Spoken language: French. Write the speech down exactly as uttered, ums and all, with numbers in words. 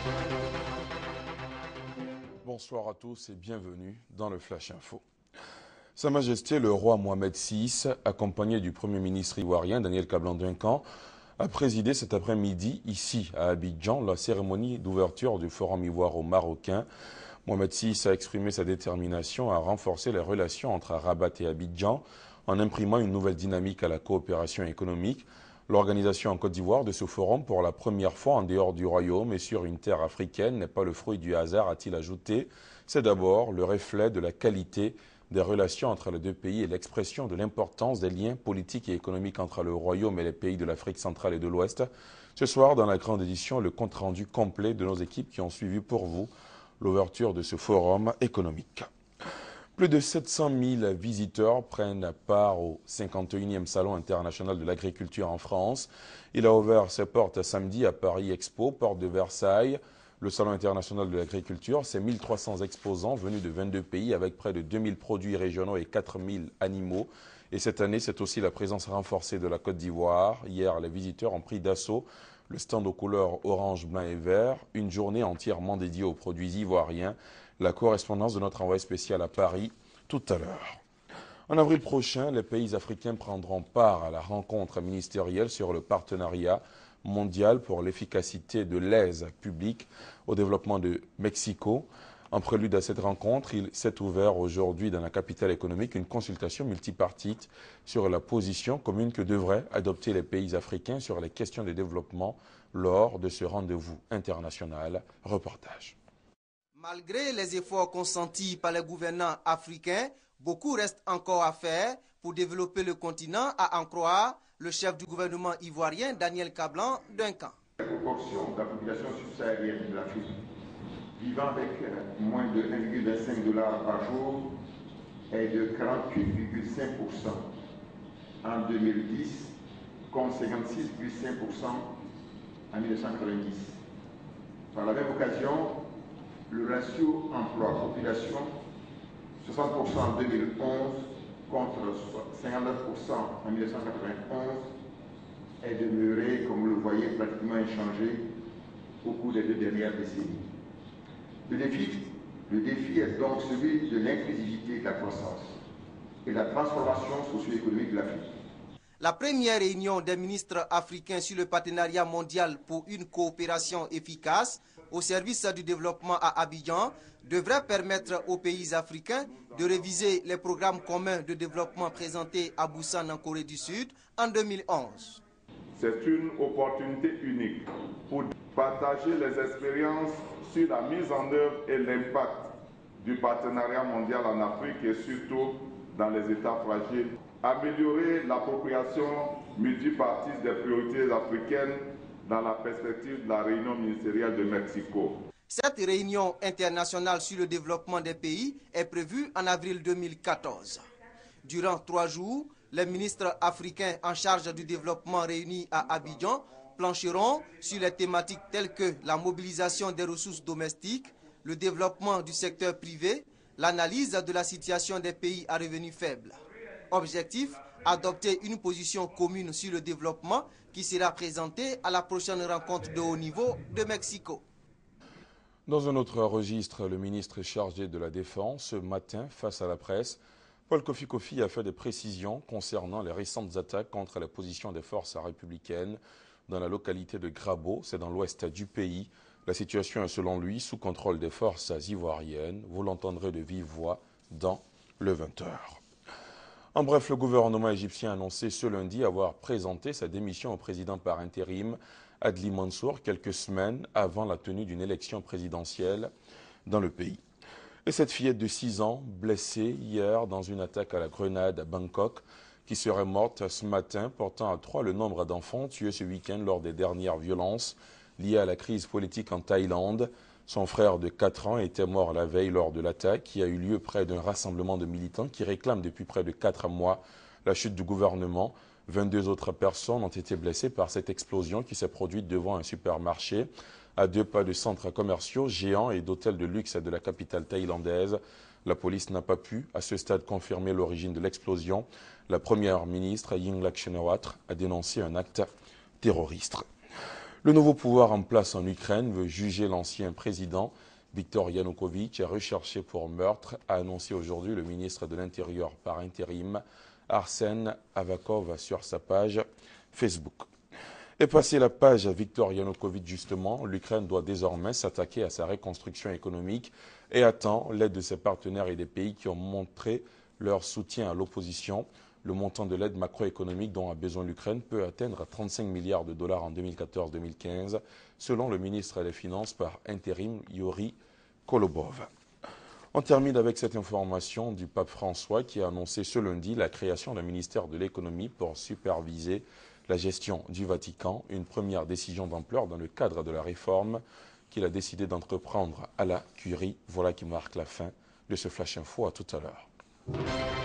Bonsoir à tous et bienvenue dans le Flash Info. Sa Majesté le roi Mohamed six, accompagné du Premier ministre ivoirien Daniel Kablan-Duncan, a présidé cet après-midi ici à Abidjan la cérémonie d'ouverture du Forum ivoiro-marocain. Mohamed six a exprimé sa détermination à renforcer les relations entre Rabat et Abidjan en imprimant une nouvelle dynamique à la coopération économique. L'organisation en Côte d'Ivoire de ce forum, pour la première fois en dehors du royaume et sur une terre africaine, n'est pas le fruit du hasard, a-t-il ajouté. C'est d'abord le reflet de la qualité des relations entre les deux pays et l'expression de l'importance des liens politiques et économiques entre le royaume et les pays de l'Afrique centrale et de l'Ouest. Ce soir, dans la grande édition, le compte-rendu complet de nos équipes qui ont suivi pour vous l'ouverture de ce forum économique. Plus de sept cent mille visiteurs prennent part au cinquante et unième Salon international de l'agriculture en France. Il a ouvert ses portes samedi à Paris Expo, porte de Versailles. Le Salon international de l'agriculture, c'est mille trois cents exposants venus de vingt-deux pays avec près de deux mille produits régionaux et quatre mille animaux. Et cette année, c'est aussi la présence renforcée de la Côte d'Ivoire. Hier, les visiteurs ont pris d'assaut le stand aux couleurs orange, blanc et vert, une journée entièrement dédiée aux produits ivoiriens. La correspondance de notre envoyé spécial à Paris tout à l'heure. En avril prochain, les pays africains prendront part à la rencontre ministérielle sur le partenariat mondial pour l'efficacité de l'aide publique au développement de Mexico. En prélude à cette rencontre, il s'est ouvert aujourd'hui dans la capitale économique une consultation multipartite sur la position commune que devraient adopter les pays africains sur les questions de développement lors de ce rendez-vous international. Reportage. Malgré les efforts consentis par les gouvernants africains, beaucoup reste encore à faire pour développer le continent, à en croire le chef du gouvernement ivoirien Daniel Kablan-Duncan. La proportion de la population subsaharienne de l'Afrique vivant avec moins de un virgule vingt-cinq dollars par jour est de quarante-huit virgule cinq pour cent en deux mille dix, contre cinquante-six virgule cinq pour cent en mille neuf cent quatre-vingt-dix. Par la même occasion, le ratio emploi-population, soixante pour cent en deux mille onze contre cinquante-neuf pour cent en mille neuf cent quatre-vingt-onze, est demeuré, comme vous le voyez, pratiquement inchangé au cours des deux dernières décennies. Le défi, le défi est donc celui de l'inclusivité et de la croissance et la transformation socio-économique de l'Afrique. La première réunion des ministres africains sur le partenariat mondial pour une coopération efficace au service du développement à Abidjan devrait permettre aux pays africains de réviser les programmes communs de développement présentés à Busan en Corée du Sud en deux mille onze. C'est une opportunité unique pour partager les expériences sur la mise en œuvre et l'impact du partenariat mondial en Afrique et surtout dans les États fragiles. Améliorer l'appropriation multipartite des priorités africaines dans la perspective de la réunion ministérielle de Mexico. Cette réunion internationale sur le développement des pays est prévue en avril deux mille quatorze. Durant trois jours, les ministres africains en charge du développement réunis à Abidjan plancheront sur les thématiques telles que la mobilisation des ressources domestiques, le développement du secteur privé, l'analyse de la situation des pays à revenus faibles. Objectif, adopter une position commune sur le développement qui sera présentée à la prochaine rencontre de haut niveau de Mexico. Dans un autre registre, le ministre chargé de la Défense, ce matin, face à la presse, Paul Kofi Kofi a fait des précisions concernant les récentes attaques contre la position des forces républicaines dans la localité de Grabo, c'est dans l'ouest du pays. La situation est selon lui sous contrôle des forces ivoiriennes. Vous l'entendrez de vive voix dans le vingt heures. En bref, le gouvernement égyptien a annoncé ce lundi avoir présenté sa démission au président par intérim, Adli Mansour, quelques semaines avant la tenue d'une élection présidentielle dans le pays. Et cette fillette de six ans, blessée hier dans une attaque à la grenade à Bangkok, qui serait morte ce matin, portant à trois le nombre d'enfants tués ce week-end lors des dernières violences liées à la crise politique en Thaïlande. Son frère de quatre ans était mort la veille lors de l'attaque qui a eu lieu près d'un rassemblement de militants qui réclament depuis près de quatre mois la chute du gouvernement. vingt-deux autres personnes ont été blessées par cette explosion qui s'est produite devant un supermarché à deux pas de centres commerciaux géants et d'hôtels de luxe de la capitale thaïlandaise. La police n'a pas pu, à ce stade, confirmer l'origine de l'explosion. La première ministre, Yingluck Shinawatra, a dénoncé un acte terroriste. Le nouveau pouvoir en place en Ukraine veut juger l'ancien président Viktor Yanukovych, recherché pour meurtre, a annoncé aujourd'hui le ministre de l'Intérieur par intérim, Arsène Avakov, sur sa page Facebook. Et passer la page à Viktor Yanukovych, justement, l'Ukraine doit désormais s'attaquer à sa reconstruction économique et attend l'aide de ses partenaires et des pays qui ont montré leur soutien à l'opposition. Le montant de l'aide macroéconomique dont a besoin l'Ukraine peut atteindre trente-cinq milliards de dollars en deux mille quatorze deux mille quinze, selon le ministre des Finances par intérim, Yuri Kolobov. On termine avec cette information du pape François qui a annoncé ce lundi la création d'un ministère de l'économie pour superviser la gestion du Vatican, une première décision d'ampleur dans le cadre de la réforme qu'il a décidé d'entreprendre à la Curie. Voilà qui marque la fin de ce Flash Info. À tout à l'heure.